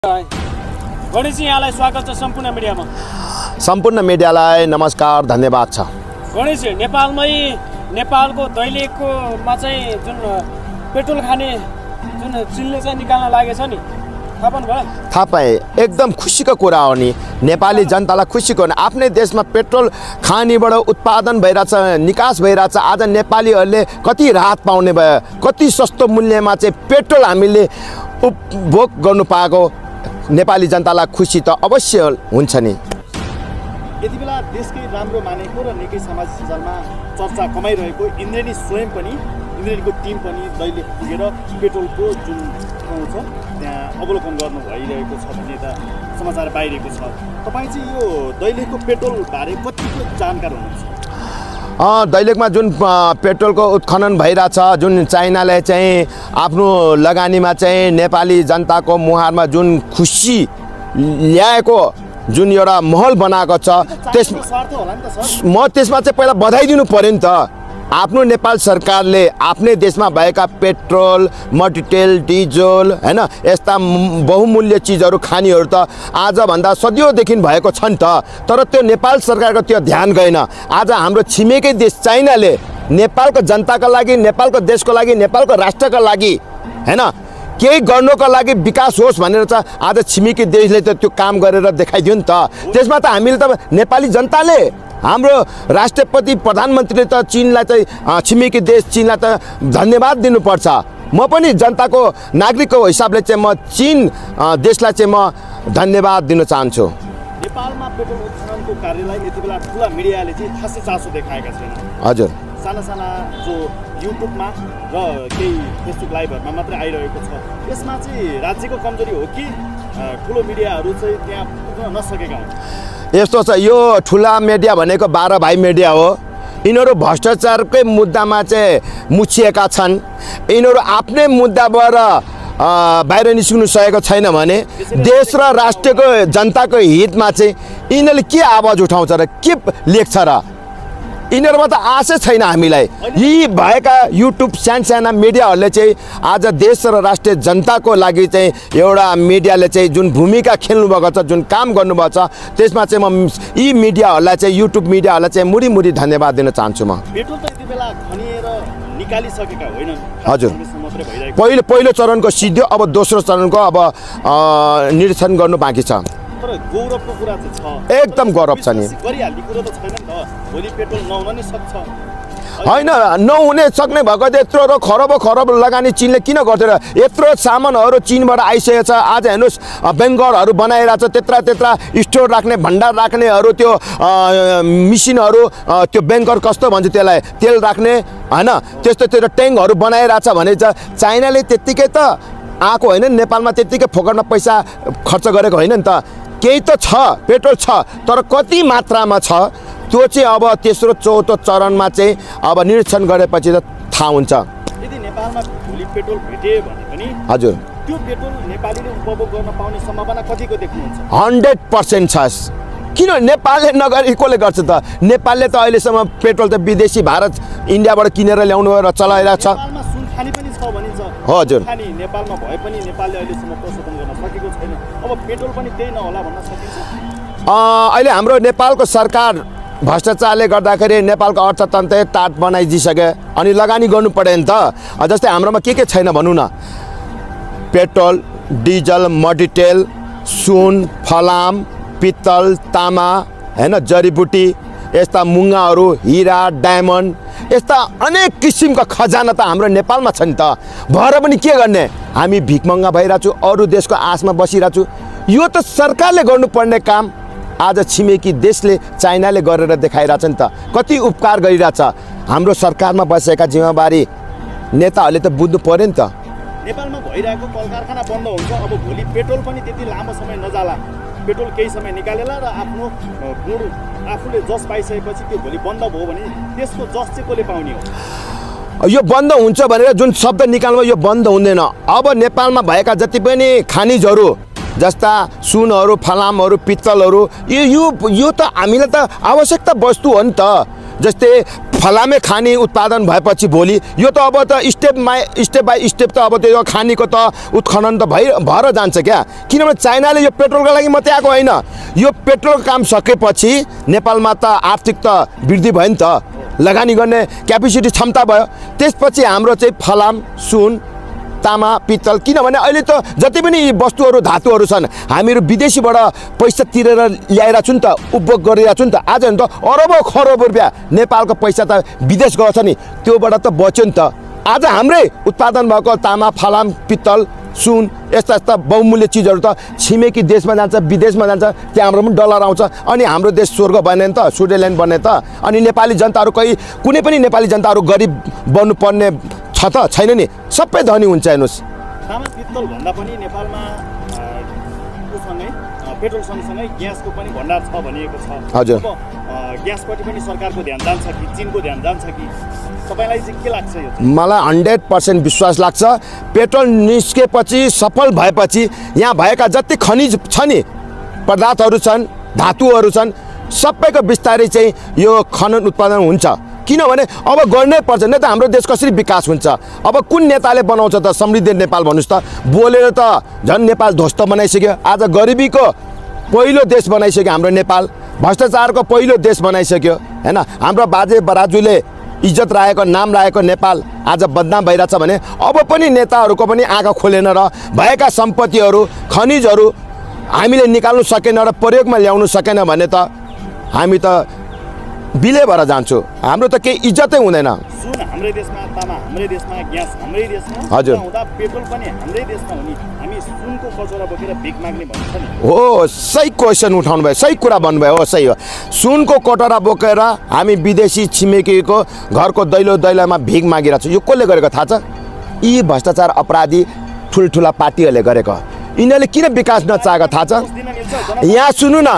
गणेशजी यहाँलाई स्वागत छ सम्पूर्ण मिडियामा। सम्पूर्ण मिडियालाई नमस्कार, धन्यवाद छ। गणेशजी, नेपालमै नेपालको दैलेखमा चाहिँ जुन पेट्रोल खाने जुन चिनले चाहिँ निकाल्न लागेछ नि, थाहा पाउनुभयो? थाहा पाएँ, एकदम खुसीको कुरा हो नि। नेपाली जनतालाई खुसीको हो। आफ्नै देशमा पेट्रोल खानीबाट उत्पादन भइरहेछ, निकास भइरहेछ। आज नेपालीहरूले कति राहत पाउने भयो, कति सस्तो मूल्यमा चाहिँ पेट्रोल हामीले उपभोग गर्नु पाएको नेपाली जनतालाई खुसी त अवश्य हुन्छ नि। यति बेला देशकै राम्रो मानेको र निकै सामाजिक सञ्जालमा चर्चा कमाइरहेको इन्द्रेणी स्वयं पनि, इन्द्रेणीको टिम पनि दैलेख पुगेर पेट्रोलको जुन ठाउँ छ त्यहाँ अवलोकन गर्नु भइरहेको छ भन्ने त समाचार पाइरहेको छ। तपाईँ चाहिँ यो दैलेखको पेट्रोलबारे कतिको जानकार हुनुहुन्छ? दैलेखमा जुन पेट्रोलको उत्खनन भइरहेछ, जुन चाइनाले चाहिँ आफ्नो लगानीमा चाहिँ नेपाली जनताको मुहारमा जुन खुसी ल्याएको जुन एउटा माहौल बनाएको छ, म त्यसमा चाहिँ पहिला बधाई दिनु पर्यो नि त। आफ्नो नेपाल सरकारले आफ्नै देशमा भएका पेट्रोल, मट्टितेल, डिजल हैन यस्ता बहुमूल्य चिजहरू खानीहरू त आजभन्दा सदियोदेखि भएको छ नि त। तर त्यो नेपाल सरकारको त्यो ध्यान गएन। आज हाम्रो छिमेकी देश चाइनाले नेपालको जनताको लागि, नेपालको देशको लागि, नेपालको राष्ट्रको लागि हैन केही गर्नको लागि विकास होस् भनेर चाहिँ आज छिमेकी देशले त त्यो काम गरेर देखाइदियो नि त। त्यसमा त हामीले त नेपाली जनताले, हाम्रो राष्ट्रपति प्रधानमन्त्रीले त चीनलाई चाहिँ छिमेकी देश चीनलाई त धन्यवाद दिनुपर्छ। म पनि जनताको नागरिकको हिसाबले चाहिँ म चीन देशलाई चाहिँ म धन्यवाद दिन चाहन्छु। नेपालमा पेट्रोल उत्खननको कार्यलाई यति बेला ठुला मिडियाले चाहिँ खासै चासो देखाएका छैन। हजुर, साना साना जो युट्युबमा र केही फेसबुक लाइभहरूमा मात्रै आइरहेको छ। यसमा चाहिँ राज्यको कमजोरी हो कि ठुलो मिडियाहरू चाहिँ त्यहाँ पुग्न नसकेका हुन्? यस्तो छ, यो ठुला मिडिया भनेको 12 भाइ मिडिया हो। यिनीहरू भ्रष्टाचारकै मुद्दामा चाहिँ मुछिएका छन्। यिनीहरू आफ्नै मुद्दाबाट बाहिर निस्कनु सकेको छैन भने देश र राष्ट्रको जनताको हितमा चाहिँ यिनीहरूले के आवाज उठाउँछ र के लेख्छ र? यिनीहरूमा त आशै छैन हामीलाई। यी भएका युट्युब साना मिडियाहरूले चाहिँ आज देश र राष्ट्रिय जनताको लागि चाहिँ एउटा मिडियाले चाहिँ जुन भूमिका खेल्नुभएको छ, जुन काम गर्नुभएको छ, त्यसमा चाहिँ म यी मिडियाहरूलाई चाहिँ युट्युब मिडियाहरूलाई चाहिँ मुरी धन्यवाद दिन चाहन्छु। म पेट्रोल त यति बेला खनिएर निकालिसकेका होइनन्? हजुर, पहिलो चरणको सिद्धियो, अब दोस्रो चरणको अब निरीक्षण गर्नु बाँकी छ। तर गौरवको कुरा चाहिँ छ, एकदम गौरव छ नि। गरिहाल्ने कुरो त छैन नि त। भोलि पेट्रोल नहुन नि सक्छ। होइन, नहुने सक्ने भएको त यत्रो र खरब लगानी चीनले किन गर्थ्यो र? यत्रो सामानहरू चीनबाट आइसकेको छ। आज हेर्नुहोस्, बेङ्गरहरू बनाइरहेछ, त्यत्रा स्टोर राख्ने, भण्डार राख्नेहरू, त्यो मिसिनहरू, त्यो बेङ्कर कस्तो भन्छ त्यसलाई, तेल राख्ने होइन, त्यस्तो ट्याङ्कहरू बनाइरहेछ भने चाहिँ चाइनाले त्यत्तिकै त आएको होइन, नेपालमा त्यत्तिकै फोकटमा पैसा खर्च गरेको होइन नि त। केही त छ, पेट्रोल छ, तर कति मात्रामा छ त्यो चाहिँ अब तेस्रो चौथो चरणमा चाहिँ अब निरीक्षण गरेपछि त थाहा हुन्छ। यदि नेपालमा भोलि पेट्रोल भेटे भने पनि हजुर, त्यो पेट्रोल नेपालीले उपभोग गर्न पाउने सम्भावना कतिको देख्नुहुन्छ? 100% छ। किन नेपालले नगरी कसले गर्छ त? नेपालले त अहिलेसम्म पेट्रोल त विदेशी भारत, इन्डियाबाट किनेर ल्याउनु र चलाइरहेको छ। नेपालमा सुनखानी पनि छ भनिन्छ। हजुर, सुनखानी नेपालमा भए पनि नेपालले अहिलेसम्म प्रशोधन गर्न सकेको छैन। अब पेट्रोल पनि त्यही नहोला भन्न सकिन्छ? अहिले हाम्रो नेपालको सरकार भ्रष्टाचारले गर्दाखेरि नेपालको अर्थतन्त्र टाट बनाइदिइसके अनि लगानी गर्नु पर्यो नि त। जस्तै हाम्रोमा के छैन भनौँ न, पेट्रोल, डिजल, मट्टितेल, सुन, फलाम, पित्तल, तामा हैन, जडीबुटी, यस्ता मुङ्गाहरू, हिरा, डायमन्ड, यस्ता अनेक किसिमका खजाना त हाम्रो नेपालमा छ नि त। भएर पनि के गर्ने? हामी भिखमङ्गा भइरहेको छु, अरू देशको आशमा बसिरहेको छु। यो त सरकारले गर्नुपर्ने काम आज छिमेकी देशले, चाइनाले गरेर देखाइरहेछ नि त। कति उपकार गरिरहेछ। हाम्रो सरकारमा बसेका जिम्मेवारी नेताहरूले त बुझ्नु पर्यो नि त। नेपालमा भइरहेको कलकारखाना बन्द हुन्छ, अब भोलि पेट्रोल पनि त्यति लामो समय नजाला। पेट्रोल केही समय निकालेला र आफ्नो गुण आफूले जस पाइसकेपछि त्यो भोलि बन्द भयो भने त्यसको जस चाहिँ कसले पाउने हो? यो बन्द हुन्छ भनेर जुन शब्द निकाल्नु, यो बन्द हुँदैन। अब नेपालमा भएका जति पनि खनिजहरू जस्ता सुनहरू, फलामहरू, पित्तलहरू, यो त हामीलाई त आवश्यकता वस्तु हो नि त। जस्तै फलामे खानी उत्पादन भएपछि भोलि यो त अब त स्टेप बाई स्टेप त अब त्यो खानीको त उत्खनन त भएर जान्छ क्या। किनभने चाइनाले यो पेट्रोलको लागि मात्रै आएको होइन, यो पेट्रोल काम सकेपछि नेपालमा त आर्थिक त वृद्धि भयो नि त, लगानी गर्ने क्यापेसिटी क्षमता भयो। त्यसपछि हाम्रो चाहिँ फलाम, सुन, तामा, पित्तल, किनभने अहिले त जति पनि वस्तुहरू धातुहरू छन् हामीहरू विदेशीबाट पैसा तिरेर ल्याइरहेको छु नि त, उपभोग गरिरहेको छु नि त। आज नि त अरबौँ खरबौँ रुपियाँ नेपालको पैसा त विदेश गएको छ नि, त्योबाट त बच्यो नि त। आज हाम्रै उत्पादन भएको तामा, फलाम, पित्तल, सुन यस्ता यस्ता बहुमूल्य चिजहरू त छिमेकी देशमा जान्छ, विदेशमा जान्छ, त्यहाँबाट पनि डलर आउँछ अनि हाम्रो देश स्वर्ग बने नि त, स्विजरल्यान्ड बने त। अनि नेपाली जनताहरू कुनै पनि नेपाली जनताहरू गरिब बन्नुपर्ने छ त छैन नि, सबै धनी हुन्छ। हेर्नुहोस्, तामा पित्तल भन्दा पनि नेपालमा उसँगै पेट्रोल सँगसँगै ग्यासको पनि भण्डार छ भनिएको छ। हजुर, अब ग्यासपट्टि पनि सरकारको ध्यान जान्छ कि चीनको ध्यान जान्छ कि, तपाईँलाई चाहिँ के लाग्छ? यो मलाई 100% विश्वास लाग्छ। पेट्रोल निस्केपछि, सफल भएपछि यहाँ भएका जति खनिज छ नि, पदार्थहरू छन्, धातुहरू छन्, सबैको बिस्तारै चाहिँ यो खनन उत्पादन हुन्छ। किनभने अब गर्नै पर्छ, नै त हाम्रो देश कसरी विकास हुन्छ। अब कुन नेताले बनाउँछ त समृद्ध नेपाल भन्नुहोस् त, बोलेर त झन् नेपाल ध्वस्त बनाइसक्यो। आज गरिबीको पहिलो देश बनाइसक्यो हाम्रो नेपाल, भ्रष्टाचारको पहिलो देश बनाइसक्यो हैन। हाम्रो बाजे बराजुले इज्जत राखेको, नाम राखेको नेपाल आज बदनाम भइरहेछ भने अब पनि नेताहरूको पनि आँखा खोलेन र भएका सम्पत्तिहरू, खनिजहरू हामीले निकाल्नु सकेन र प्रयोगमा ल्याउनु सकेन भने त हामी त बिले भएर जान्छु, हाम्रो त केही इज्जतै हुँदैन। सुन हाम्रै देशमा, तामा हाम्रै देशमा, ग्यास हाम्रै देशमा, हजुर, हुँदा पेट्रोल पनि हाम्रै देशमा हुने, हामी सुनको कचौरा बोकेर भिख माग्ने भन्छ नि। हो, सही क्वेसन उठाउनु भयो, सही कुरा भन्नुभयो, हो सही हो। सुनको कटोरा बोकेर हामी विदेशी छिमेकीको घरको दैलोमा भिख मागिरहेको छु। यो कसले गरेको थाहा छ? यी भ्रष्टाचार अपराधी ठुल्ठुला पार्टीहरूले गरेको। यिनीहरूले किन विकास नचाहेको थाहा छ? यहाँ सुन्नु न,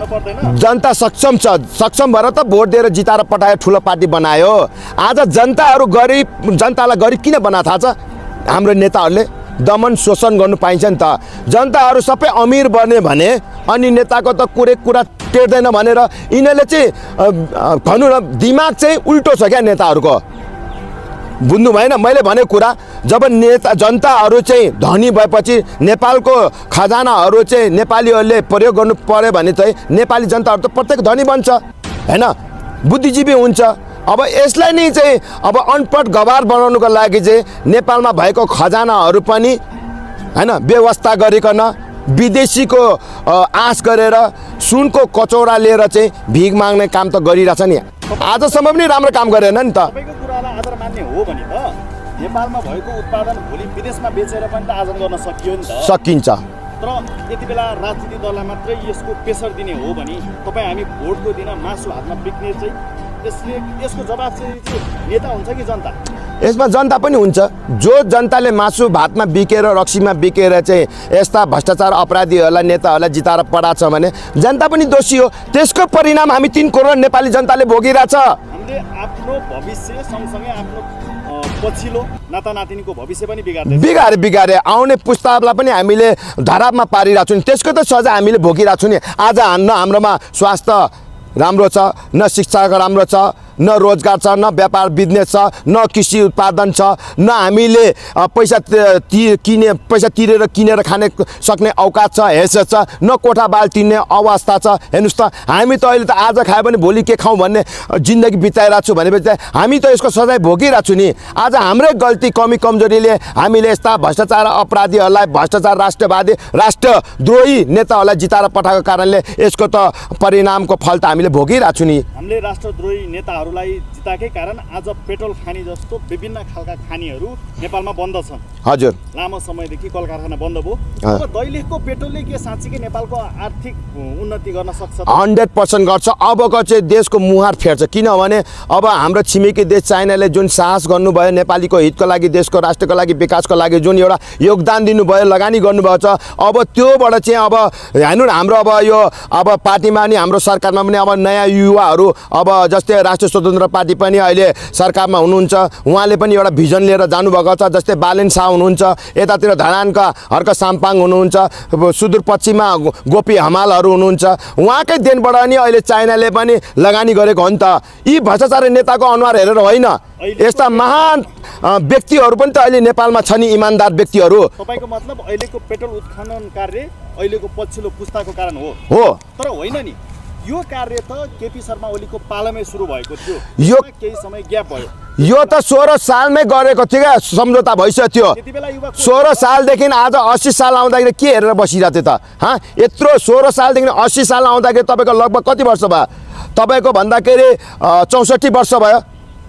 जनता सक्षम छ, सक्षम भएर त भोट दिएर जिताएर पठायो, ठुलो पार्टी बनायो। आज जनताहरू गरिब, जनतालाई गरिब किन बनाएको थाहा छ? हाम्रो नेताहरूले दमन शोषण गर्नु पाइन्छ नि त। जनताहरू सबै अमिर बने भने अनि नेताको त कुरा टेर्दैन भनेर यिनीहरूले चाहिँ भनौँ न दिमाग चाहिँ उल्टो छ क्या नेताहरूको। बुझ्नु भएन मैले भनेको कुरा? जब नेता जनताहरू चाहिँ धनी भएपछि नेपालको खजानाहरू चाहिँ नेपालीहरूले प्रयोग गर्नु पर्यो भने चाहिँ नेपाली जनताहरू त प्रत्येक धनी बन्छ हैन, बुद्धिजीवी हुन्छ। अब यसलाई नै चाहिँ अब अनपढ गवार बनाउनुको लागि चाहिँ नेपालमा भएको खजानाहरू पनि हैन व्यवस्था गरिकन विदेशीको आश गरेर सुनको कचौरा लिएर चाहिँ भिख माग्ने काम त गरिरहेछ नि। आजसम्म पनि राम्रो काम गरेन नि त। तपाईँको कुरालाई आदर मान्ने हो भने त नेपालमा भएको उत्पादन भोलि विदेशमा बेचेर पनि त आर्जन गर्न सकियो नि त। सकिन्छ। तर यति बेला राजनीतिक दललाई मात्रै यसको प्रेसर दिने हो भने तपाईँ हामी भोटको दिन मासु हातमा बिक्ने चाहिँ यसको जवाब चाहिँ नेता हुन्छ कि जनता? यसमा जनता पनि हुन्छ। जो जनताले मासु भातमा बिकेर, रक्सीमा बिकेर चाहिँ यस्ता भ्रष्टाचार अपराधीहरूलाई, नेताहरूलाई जिताएर पठाएको छ भने जनता पनि दोषी हो। त्यसको परिणाम हामी 3 करोड नेपाली जनताले भोगिरहेछ। हामीले आफ्नो भविष्य सँगसँगै आफ्नो पछिल्लो नातानातिनीको भविष्य पनि बिगारे आउने पुस्तालाई पनि हामीले धरापमा पारिरहेको छौँ। त्यसको त सजाय हामीले भोगिरहेको छौँ नि। आज न हाम्रोमा स्वास्थ्य राम्रो छ, न शिक्षा राम्रो छ, न रोजगार छ, न व्यापार बिजनेस छ, न कृषि उत्पादन छ, न हामीले पैसा तिरेर किनेर खाने सक्ने औकात छ, हैसियत छ, न कोठा बाल तिर्ने अवस्था छ। हेर्नुहोस् त, हामी त अहिले त आज खायो भने भोलि के खाउँ भन्ने जिन्दगी बिताइरहेको छु भनेपछि हामी त यसको सजाय भोगिरहेको छु नि। आज हाम्रै गल्ती, कमी कमजोरीले हामीले यस्ता भ्रष्टाचार अपराधीहरूलाई, भ्रष्टाचार राष्ट्रवादी, राष्ट्रद्रोही नेताहरूलाई जिताएर पठाएको कारणले यसको त परिणामको फल त हामीले भोगिरहेको छु नि। हामीले राष्ट्रद्रोही नेताहरूलाई जिताएकै कारण आज पेट्रोल खानी जस्तो विभिन्न खालका खानीहरू नेपालमा बन्द छन्। हजुर, लामो समयदेखि कल कारखाना बन्द भयो। अब दैलेखको पेट्रोलले के साँच्चीकै नेपालको आर्थिक उन्नति गर्न सक्छ? 100% गर्छ। अबको चाहिँ देशको मुहार फेर्छ। किनभने अब हाम्रो छिमेकी देश चाइनाले जुन साहस गर्नुभयो नेपालीको हितको लागि, देशको राष्ट्रको लागि, विकासको लागि जुन एउटा योगदान दिनुभयो, लगानी गर्नुभएको छ, अब त्योबाट चाहिँ अब हेर्नु हाम्रो अब यो अब पार्टीमा नि हाम्रो सरकारमा पनि अब नयाँ युवाहरू अब जस्तै राष्ट्रिय स्वतन्त्र पार्टी पनि अहिले सरकारमा हुनुहुन्छ, उहाँले पनि एउटा भिजन लिएर जानुभएको छ। जस्तै बालेन शाह हुनुहुन्छ, यतातिर धरानका हर्क साम्पाङ हुनुहुन्छ, सुदूरपश्चिममा गोपी हमालहरू हुनुहुन्छ। उहाँकै देनबाट नि अहिले चाइनाले पनि लगानी गरेको हो नि त। यी भ्रष्टाचारी नेताको अनुहार हेरेर होइन, यस्ता महान व्यक्तिहरू पनि त अहिले नेपालमा छ नि, इमान्दार व्यक्तिहरू। तपाईको मतलब अहिलेको पेट्रोल उत्खनन कार्य अहिलेको पछिल्लो पुस्ताको कारण हो, तर होइन नि। यो कार्य त केपी शर्मा ओलीको पालामै सुरु भएको थियो, यो केही समय ग्याप भयो। यो त 16 सालमै गरेको थियो क्या, सम्झौता भइसक्यो थियो। 16 सालदेखि आज 80 साल आउँदाखेरि के हेरेर बसिरहेको थियो त? यत्रो 16 सालदेखि 80 साल आउँदाखेरि तपाईँको लगभग कति वर्ष भयो? तपाईँको भन्दाखेरि 64 वर्ष भयो।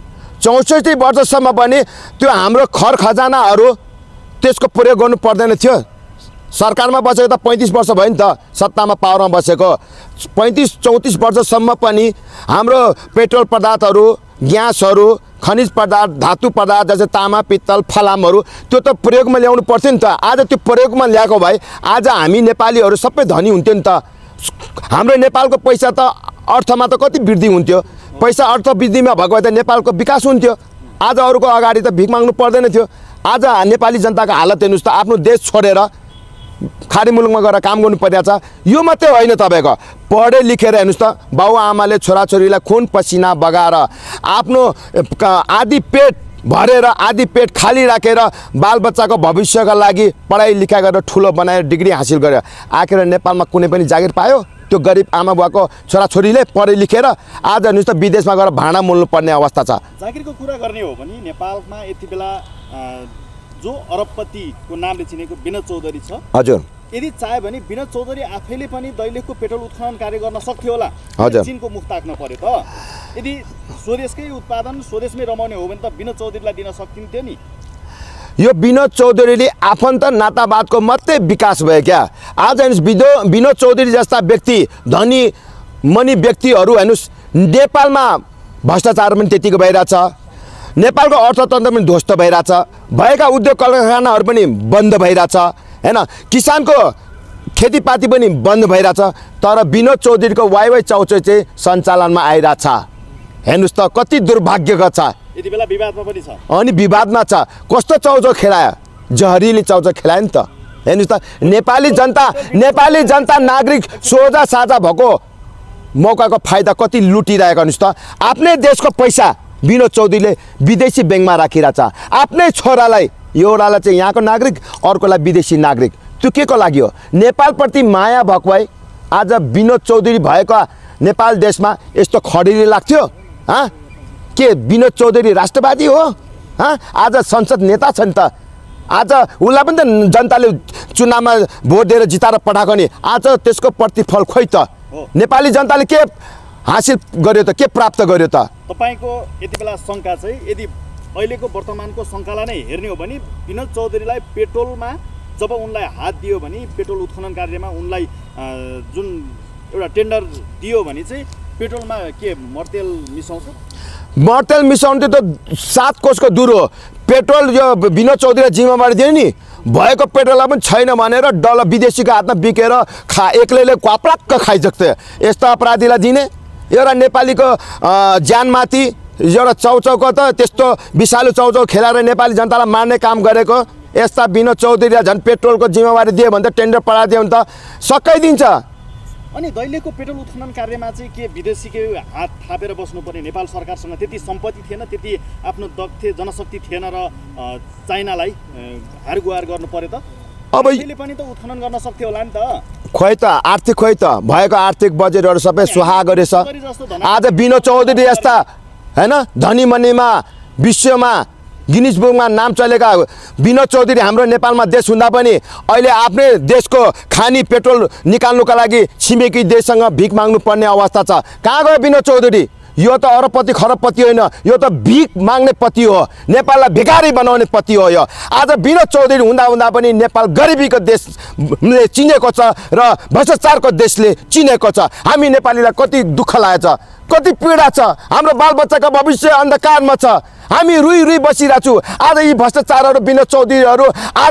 64 वर्षसम्म पनि त्यो हाम्रो खर खजानाहरू त्यसको प्रयोग गर्नु पर्दैन थियो। सरकारमा बसेको त 35 वर्ष भयो नि त, सत्तामा पावरमा बसेको 35-34 वर्षसम्म पनि हाम्रो पेट्रोल पदार्थहरू, ग्यासहरू, खनिज पदार्थ, धातु पदार्थ जस्तै तामा, पित्तल, फलामहरू त्यो त प्रयोगमा ल्याउनु पर्थ्यो नि त। आज त्यो प्रयोगमा ल्याएको भए आज हामी नेपालीहरू सबै धनी हुन्थ्यो नि त। हाम्रो नेपालको पैसा त अर्थमा त कति वृद्धि हुन्थ्यो, पैसा अर्थ वृद्धिमा भएको भए त नेपालको विकास हुन्थ्यो। आज अरूको अगाडि त भिख माग्नु पर्दैन थियो। आज नेपाली जनताको हालत हेर्नुहोस् त, आफ्नो देश छोडेर खाडी मुलुकमा गएर काम गर्नु परिरहेको छ। यो मात्रै होइन, तपाईँको पढे लेखेर हेर्नुहोस् त, बाबुआमाले छोराछोरीलाई खुन पसिना बगाएर आफ्नो आधी पेट भरेर आधी पेट खाली राखेर बालबच्चाको भविष्यका लागि पढाइ लेखाइ गरेर ठुलो बनाएर डिग्री हासिल गरेर आखिर नेपालमा कुनै पनि जागिर पायो? त्यो गरिब आमा बुवाको छोराछोरीले पढे लेखेर आज हेर्नुहोस् त विदेशमा गएर भाँडा मोल्नु पर्ने अवस्था छ। जागिरको कुरा गर्ने हो भने नेपालमा यति बेला जो अरबपतिको नामले चिनेको विनोद चौधरी छ, हजुर, यदि चाह्यो भने विनोद चौधरी आफैले पनि दैलेखको पेट्रोल उत्खनन कार्य गर्न सक्थ्यो होला। हजुर, चीनको मुख ताक्न पर्यो त। यदि स्वदेशकै उत्पादन स्वदेशमै रमाउने हो भने त विनोद चौधरीलाई दिन सकिन्थ्यो नि। यो विनोद चौधरीले आफन्त नातावादको मात्रै विकास भयो क्या। आज हेर्नुहोस्, विनोद चौधरी जस्ता व्यक्ति, धनी मनी व्यक्तिहरू हेर्नुहोस्, नेपालमा भ्रष्टाचार पनि त्यतिको भइरहेछ, नेपालको अर्थतन्त्र पनि ध्वस्त भइरहेछ, भएका उद्योग कारखानाहरू पनि बन्द भइरहेछ हैन, किसानको खेतीपाती पनि बन्द भइरहेछ। तर विनोद चौधरीको वाइवाई चाउचाउ चाहिँ सञ्चालनमा आइरहेछ। हेर्नुहोस् त कति दुर्भाग्यको छ। यति बेला विवादमा पनि छ। अनि विवादमा छ। कस्तो चाउचाउ खेलायो? जहरीले चाउचाउ खेलायो नि त। हेर्नुहोस् त, नेपाली जनता नागरिक सोझा साझा भएको मौकाको फाइदा कति लुटिरहेको। हेर्नुहोस् त, आफ्नै देशको पैसा विनोद चौधरीले विदेशी ब्याङ्कमा राखिरहेछ। आफ्नै छोरालाई, एउटालाई चाहिँ यहाँको नागरिक, अर्कोलाई विदेशी नागरिक। त्यो के को लागि हो? नेपालप्रति माया भएको भए आज विनोद चौधरी भएको नेपाल देशमा यस्तो खडेरी लाग्थ्यो? के विनोद चौधरी राष्ट्रवादी हो? आज संसद नेता छ नि त। आज उसलाई पनि त जनताले चुनावमा भोट दिएर जिताएर पठाएको नि। आज त्यसको प्रतिफल खोइ त नेपाली जनताले के हासिल गर्यो त, के प्राप्त गर्यो त? तपाईँको यति बेला शङ्का चाहिँ यदि अहिलेको वर्तमानको शङ्कालाई नै हेर्ने हो भने विनोद चौधरीलाई पेट्रोलमा जब उनलाई हात दियो भने, पेट्रोल उत्खनन कार्यमा उनलाई जुन एउटा टेन्डर दियो भने चाहिँ पेट्रोलमा के मर्तेल मिसाउँछ? मर्तेल मिसाउनु त 7 कोसको दूर हो। पेट्रोल यो विनोद चौधरीलाई जिम्मेवारी दियो नि, भएको पेट्रोललाई पनि छैन भनेर डल्लो विदेशीको हातमा बिकेर एक्लैले क्वाप्लाक्क खाइसक्थ्यो। यस्तो अपराधीलाई दिने? एउटा नेपालीको ज्यानमाथि एउटा चाउचाउको त त्यस्तो विषालु चाउचाउ खेलाएर नेपाली जनतालाई मार्ने काम गरेको यस्ता विनोद चौधरीलाई झन् पेट्रोलको जिम्मेवारी दियो भने त टेन्डर पठाइदियो भने त सकाइदिन्छ। अनि दैलेखको पेट्रोल उत्खनन कार्यमा चाहिँ के विदेशीकै हात थापेर बस्नुपर्ने? नेपाल सरकारसँग त्यति सम्पत्ति थिएन, त्यति आफ्नो दक्ष जनशक्ति थिएन र चाइनालाई हारगुहार गर्नु पर्यो त? अब अहिले पनि त उत्खनन गर्न सक्थ्यो होला नि त। खोइ त आर्थिक, खोइ त भएको आर्थिक बजेटहरू सबै सुहा गरेछ। आज विनोद चौधरी यस्ता हैन धनी मनीमा विश्वमा गिनिज बुकमा नाम चलेका विनोद चौधरी हाम्रो नेपालमा देश हुँदा पनि अहिले आफ्नै देशको खानी पेट्रोल निकाल्नुका लागि छिमेकी देशसँग भिख माग्नु पर्ने अवस्था छ। कहाँ गयो विनोद चौधरी? यो त अरबपति खरबपति होइन, यो त भिख माग्ने पति हो, नेपाललाई भिखारी बनाउने पति हो। यो आज विनोद चौधरी हुँदा पनि नेपाल गरिबीको देशले चिनेको छ र भ्रष्टाचारको देशले चिनेको छ। हामी नेपालीलाई कति दुःख लागेको छ, कति पीडा छ, हाम्रो बालबच्चाको भविष्य अन्धकारमा छ। हामी रुई रुई बसिरहेको छु। आज यी भ्रष्टाचारहरू विनोद चौधरीहरू आज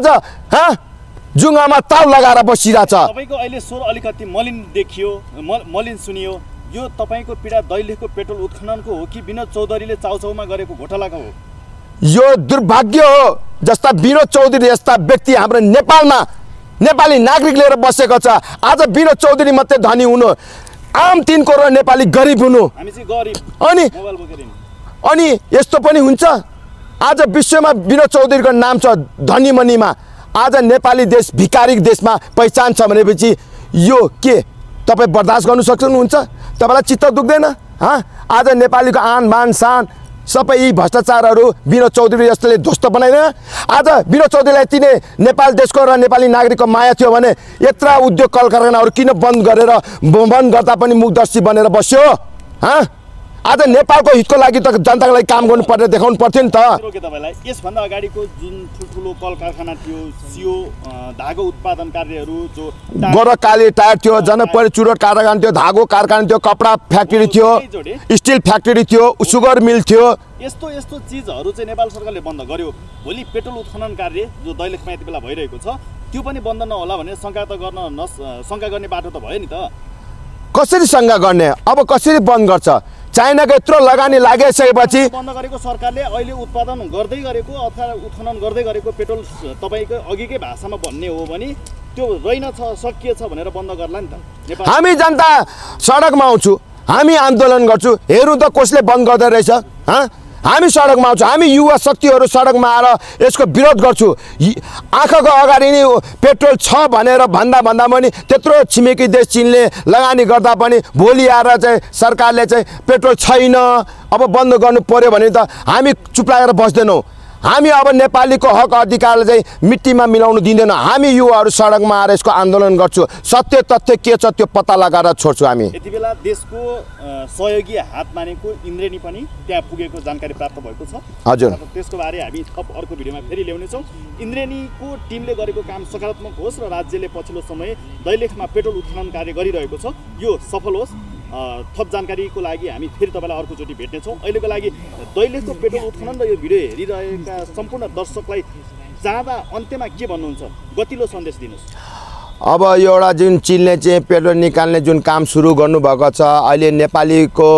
जुङ्गामा ताउ लगाएर बसिरहेछ। तपाईँको अहिले स्वर अलिकति मलिन देखियो, मलिन सुनियो। यो तपाईँको पीडा दैलेखको पेट्रोल उत्खननको हो कि विनोद चौधरीले चाउचाउमा गरेको घोटालाको हो? यो दुर्भाग्य हो जस्ता विनोद चौधरी जस्ता व्यक्ति हाम्रो नेपालमा नेपाली नागरिक लिएर बसेको छ। आज विनोद चौधरी मात्रै धनी हुनु, आम 3 करोड नेपाली गरिब हुनु। हामी चाहिँ गरिब, अनि मोबाइल बोकेर हिँड्नु। अनि यस्तो पनि हुन्छ? आज विश्वमा विनोद चौधरीको नाम छ धनी मनीमा। आज नेपाली देश भिखारी देशमा पहिचान छ भनेपछि यो के तपाईँ बर्दाश्त गर्नु सक्नुहुन्छ? तपाईँलाई चित्त दुख्दैन? आज नेपालीको आन बान शान सबै यी भ्रष्टाचारहरू विनोद चौधरी जस्तोले ध्वस्त बनाइदैन। आज विनोद चौधरीलाई तिने नेपाल देशको र नेपाली नागरिकको माया थियो भने यत्रा उद्योग कल कारखानाहरू किन बन्द गर्दा पनि मुखदर्शी बनेर बस्यो? आज नेपालको हितको लागि त जनताको लागि काम गर्नुपर्ने देखाउनु पर्थ्यो नि त। रोके तपाईँलाई यसभन्दा अगाडिको जुन ठुल्ठुलो कल कारखाना थियो, सियो धागो उत्पादन कार्यहरू, जो गोरखकाली टायर थियो, जनकपुर चुरोट कारखाना थियो, धागो कारखाना थियो, कपडा फ्याक्ट्री थियो, स्टिल फ्याक्ट्री थियो, सुगर मिल थियो, यस्तो चिजहरू चाहिँ नेपाल सरकारले बन्द गर्यो। भोलि पेट्रोल उत्खनन कार्य जो दैलेखमा यति बेला भइरहेको छ त्यो पनि बन्द नहोला भने शङ्का गर्ने बाटो त भयो नि त। कसरी शङ्का गर्ने? अब कसरी बन्द गर्छ? चाइनाको यत्रो लगानी लागिसकेपछि बन्द गरेको सरकारले अहिले उत्पादन गर्दै गरेको अथवा उत्खनन गर्दै गरेको पेट्रोल तपाईँको अघिकै भाषामा भन्ने हो भने त्यो रहेनछ, सकिएछ भनेर बन्द गर्ला नि त। हामी जनता सडकमा आउँछु, हामी आन्दोलन गर्छु, हेरौँ त कसले बन्द गर्दै रहेछ। हामी सडकमा आउँछौँ, हामी युवा शक्तिहरू सडकमा आएर यसको विरोध गर्छु। आँखाको अगाडि नै पेट्रोल छ भनेर भन्दा पनि त्यत्रो छिमेकी देश चीनले लगानी गर्दा पनि भोलि आएर चाहिँ सरकारले चाहिँ पेट्रोल छैन अब बन्द गर्नु पर्यो भने त हामी चुप लागेर बस्दैनौँ। हामी अब नेपालीको हक अधिकारलाई चाहिँ मिट्टीमा मिलाउनु दिँदैनौँ। हामी युवाहरू सडकमा आएर यसको आन्दोलन गर्छु, सत्य तथ्य के छ त्यो पत्ता लगाएर छोड्छु। हामी यति बेला देशको सहयोगी हात मानेको इन्द्रेणी पनि त्यहाँ पुगेको जानकारी प्राप्त भएको छ। हजुर, त्यसको बारे हामी थप अर्को भिडियोमा फेरि ल्याउनेछौँ। इन्द्रेणीको टिमले गरेको काम सकारात्मक होस् र राज्यले पछिल्लो समय दैलेखमा पेट्रोल उत्खनन कार्य गरिरहेको छ यो सफल होस्। थप जानकारीको लागि हामी फेरि तपाईँलाई अर्कोचोटि भेट्नेछौँ। अहिलेको लागि दैलेखको पेट्रोल उत्खनन र यो भिडियो हेरिरहेका सम्पूर्ण दर्शकलाई जाँदा अन्त्यमा के भन्नुहुन्छ? गतिलो सन्देश दिनुहोस्। अब यो एउटा जुन चीनले चाहिँ पेट्रोल निकाल्ने जुन काम सुरु गर्नुभएको छ, अहिले नेपालीको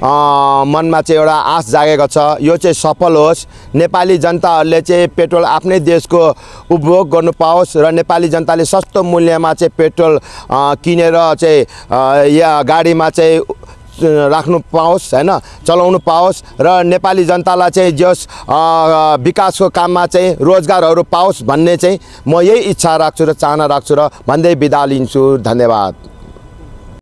मनमा चाहिँ एउटा आश जागेको छ, यो चाहिँ सफल होस्। नेपाली जनताहरूले चाहिँ पेट्रोल आफ्नै देशको उपभोग गर्नु पाओस् र नेपाली जनताले सस्तो मूल्यमा चाहिँ पेट्रोल किनेर चाहिँ या गाडीमा चाहिँ राख्नु पाओस्, हैन, चलाउनु पाओस् र नेपाली जनतालाई चाहिँ जस विकासको काममा चाहिँ रोजगारहरू पाओस् भन्ने चाहिँ म यही इच्छा राख्छु र चाहना राख्छु र भन्दै बिदा लिन्छु। धन्यवाद।